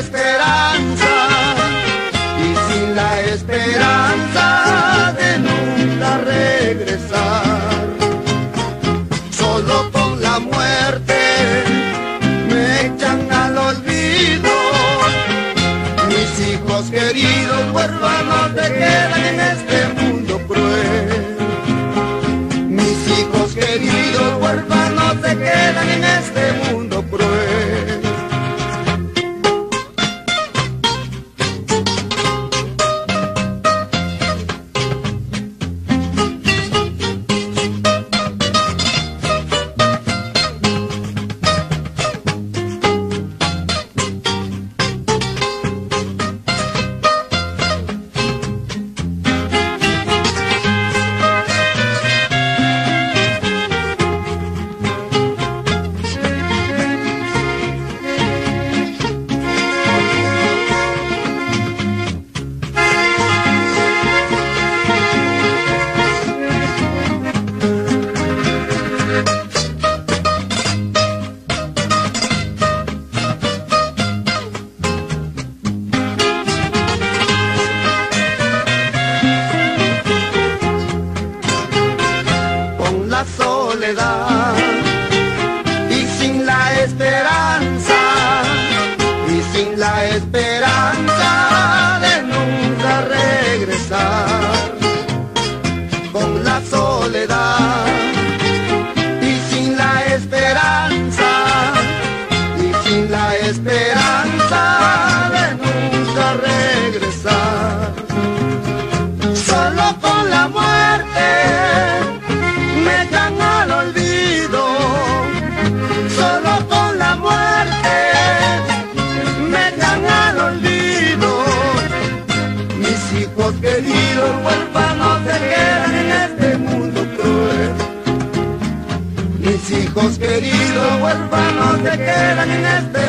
esperanza, y sin la esperanza de nunca regresar. Solo con la muerte me echan al olvido. Mis hijos queridos huérfanos se quedan en este mundo cruel. Mis hijos queridos huérfanos se quedan en este mundo cruel. La soledad y sin la esperanza, y sin la esperanza de nunca regresar. Con la soledad y sin la esperanza, y sin la esperanza de nunca regresar. Solo con la muerte me echan al olvido. Solo con la muerte me echan al olvido. Mis hijos queridos huérfanos se quedan en este mundo cruel. Mis hijos queridos huérfanos se quedan en este